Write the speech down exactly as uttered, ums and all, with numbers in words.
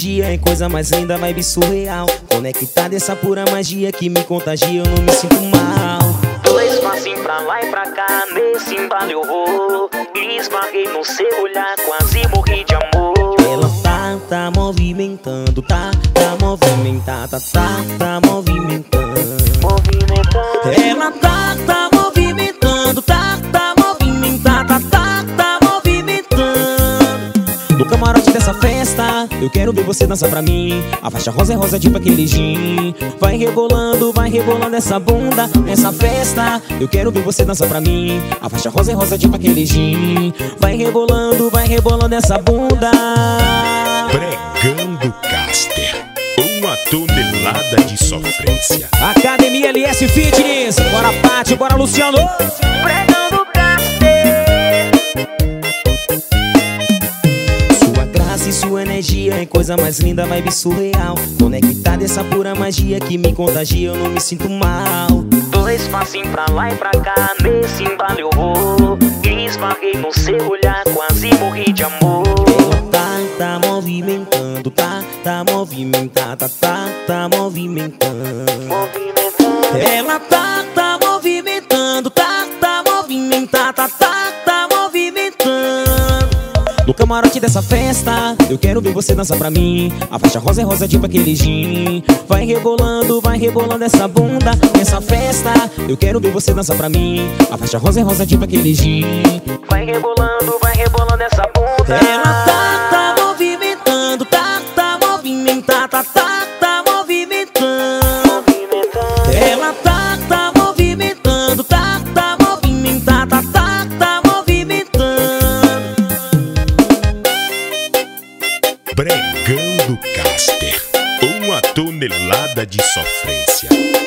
energia é coisa mais linda, vibe surreal. Conectada essa pura magia que me contagia, eu não me sinto mal. Dois passinhos pra lá e pra cá, nesse embalo eu vou. Esbarrei no seu olhar, quase morri de amor. Ela tá, tá movimentando, tá, tá movimentada, tá, tá movimentando. Movimentando. Ela tá, tá movimentando, tá, tá movimentada, tá, tá movimentando. No camarote dessa festa, eu quero ver você dançar pra mim. A faixa rosa é rosa tipo aquele gin. Vai rebolando, vai rebolando essa bunda nessa festa. Eu quero ver você dançar pra mim. A faixa rosa é rosa tipo aquele gin. Vai rebolando, vai rebolando essa bunda. Pregando Caster, uma tonelada de sofrência. Academia L S Fitness. Bora Pátio, bora Luciano. Pregando Caster. Sua graça e sua energia é coisa mais linda, vibe surreal. Conectada essa pura magia que me contagia, eu não me sinto mal. Dois passinhos pra lá e pra cá, nesse embalo eu vou. Esbarrei no seu olhar, quase morri de amor. Ela tá, tá movimentando, tá, tá movimentada, tá, tá movimentando. Movimentando. Ela tá, tá movimentando, tá, tá movimentada, tá, tá movimentando. No camarote dessa festa, eu quero ver você dançar pra mim. A faixa rosa é rosa tipo aquele gin. Vai rebolando, vai rebolando essa bunda nessa festa. Eu quero ver você dançar pra mim. A faixa rosa é rosa tipo aquele gin. Vai rebolando, vai rebolando essa bunda. Ela tá, tá movimentando, tá, tá movimentada, tá, tá movimentando. Movimentando. Ela tá, tá movimentando, tá, tá movimentada, tá, tá movimentando. Pregando Caster, uma tonelada de sofrência.